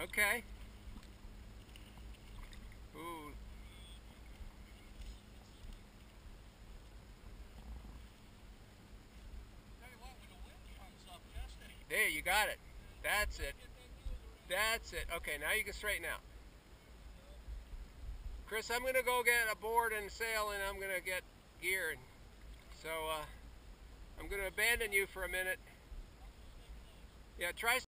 Okay. Ooh. There, you got it. That's it. That's it. Okay, now you can straighten out. Chris, I'm going to go get a board and sail, and I'm going to get gear. So I'm going to abandon you for a minute. Yeah, try